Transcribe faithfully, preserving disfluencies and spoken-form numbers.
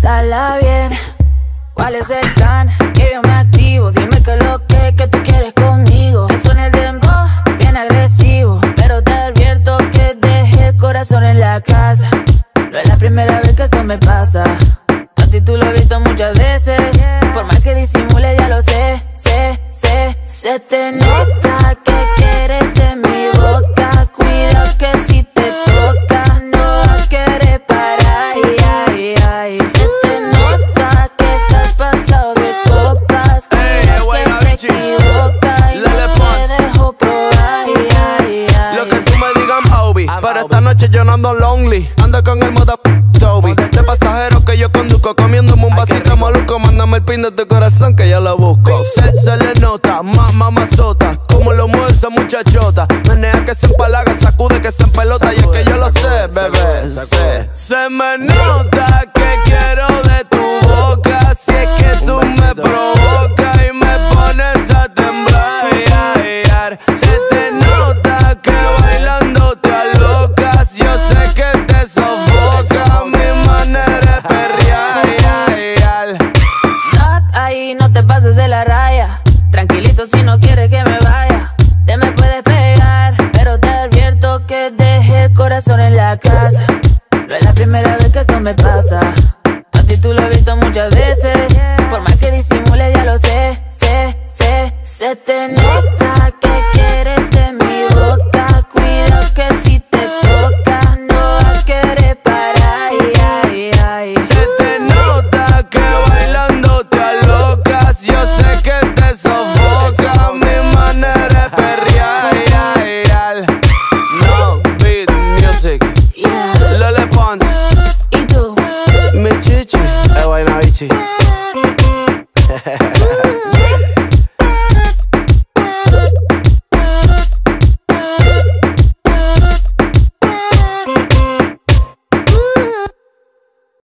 Pásala bien, ¿cuál es el plan? Que yo me activo, dime que lo que, que tú quieres conmigo. Que suena el dembow, bien agresivo, pero te advierto que dejé el corazón en la casa. No es la primera vez que esto me pasa, a ti tú lo he visto muchas veces. Por más que disimule ya lo sé, sé, sé. Se te nota que quieres de mi boca, cuidado que si te toca no va a querer parar, ay, ay, ay. Se te nota que estás pasado de copas, cuidado que te equivocas y no te dejo probar, ay, ay, ay. Lo que tú me digas, Obi, pero esta noche yo no ando lonely, ando con el moda Toby. De pasajero que yo conduzco, comiéndome un vasito maluco. Mándame el pin de tu corazón que yo lo busco. Se, se le nota, más mamazota, como lo mueve esa muchachota. Menea que se empalaga, sacude que se empelota. Y es que yo lo sé, bebé, sé. Se me nota que quiero de tu boca. Si es que tú me provocas y me pones a temblar, se te nota que bailando te alocas. Yo sé que te sofoca mi manera de perrear. Stop ahí, no te pases de la raya. Tranquilito si no quieres que me vaya. Te me puedes pegar, pero te advierto que dejé el corazón en la casa. No es la primera vez que esto me pasa, a ti tú lo he visto muchas veces. Por más que disimule ya lo sé, sé, sé. Se te nota